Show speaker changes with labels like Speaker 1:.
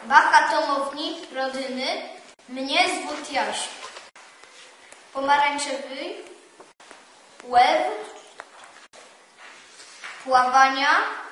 Speaker 1: Baka Tomownik Rodyny. Mnie zwód Jaś. Pomarańczowy. Łeb. Pławania.